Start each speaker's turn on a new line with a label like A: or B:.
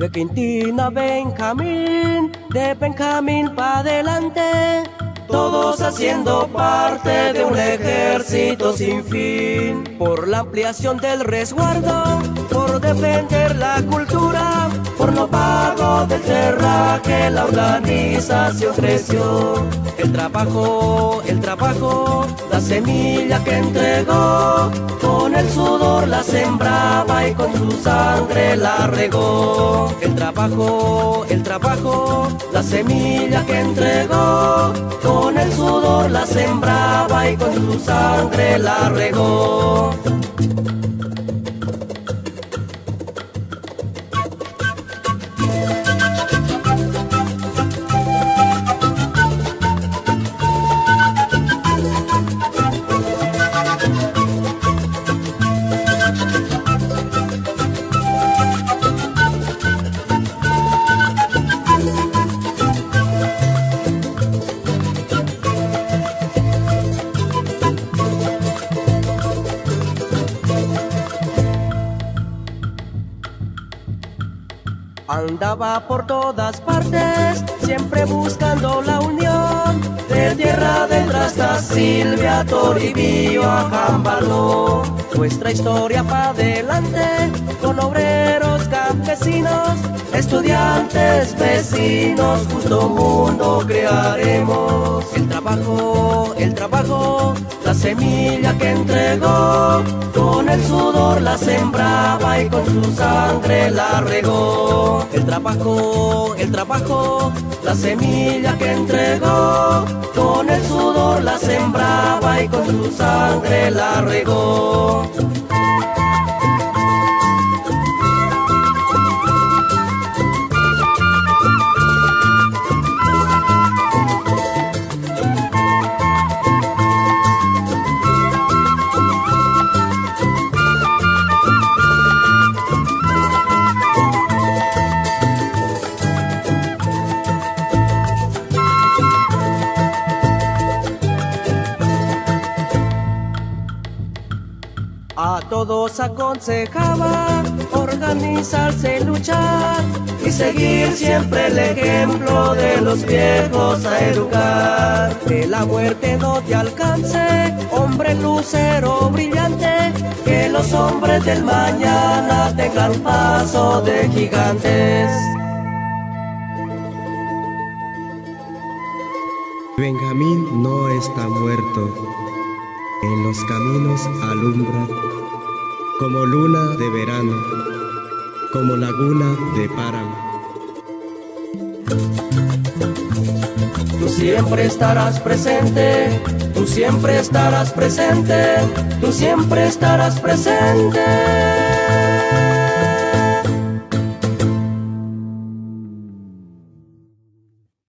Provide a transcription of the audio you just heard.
A: De Quintín a Benjamín, de Benjamín pa' adelante, todos haciendo parte de un ejército sin fin. Por la ampliación del resguardo, por defender la cultura, por no pago del terraje, la organización creció. El trabajo, la semilla que entregó, con el sudor la sembraba y con su sangre la regó. El trabajo, la semilla que entregó, con el sudor la sembraba y con su sangre la regó. Andaba por todas partes, siempre buscando la unión, de Tierra del Trasta, Silvia, Toribío a Jambaló. Nuestra historia pa' adelante, con obreros, campesinos, estudiantes, vecinos, justo mundo crearemos. El trabajo, la semilla que entregó, con el sudor la sembraba y con su sangre la regó. El trabajo, la semilla que entregó, con el sudor la sembraba y con su sangre la regó. A todos aconsejaba organizarse, luchar y seguir siempre el ejemplo de los viejos a educar. Que la muerte no te alcance, hombre lucero brillante, que los hombres del mañana tengan paso de gigantes.
B: Benjamín no está muerto, en los caminos alumbra, como luna de verano, como laguna de páramo.
A: Tú siempre estarás presente, tú siempre estarás presente, tú siempre estarás presente.